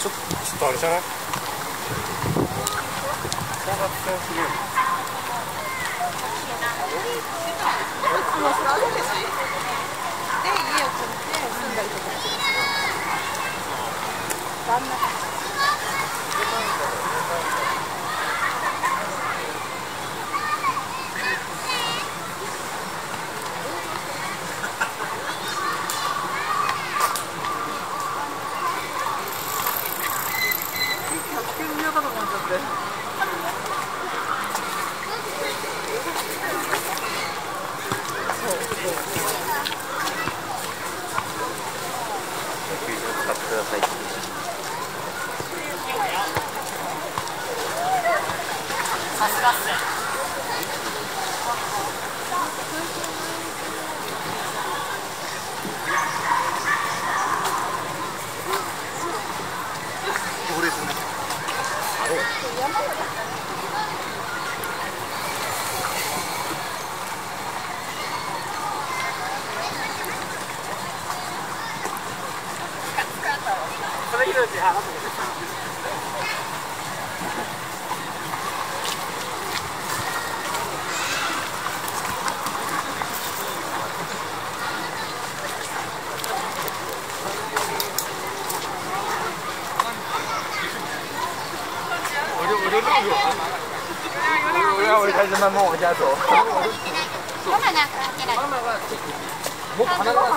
ちょっとあれじゃない？高圧線すぎる。 もうそれあるんですね。で、家を借りて住んだりとかする。旦那さん。 使ってくださいって。 さすがっすね。 行列ね。あれ。それ以上に払ってください。我开始慢慢往家走。妈妈呢？妈妈，我